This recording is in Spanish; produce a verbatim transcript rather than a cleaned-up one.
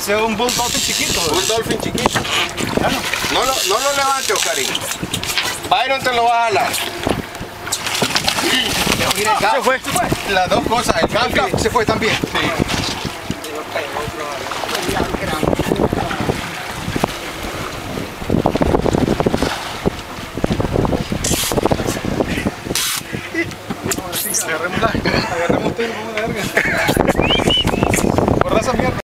Ese es un bull dolphin chiquito. Un dolphin chiquito. No lo, no lo levante, Oscarín. Byron te lo va a jalar. Se fue, se fue. Las dos cosas, el cambio Se fue también. Sí. Agarremos la, agarremos todo, vamos a la verga.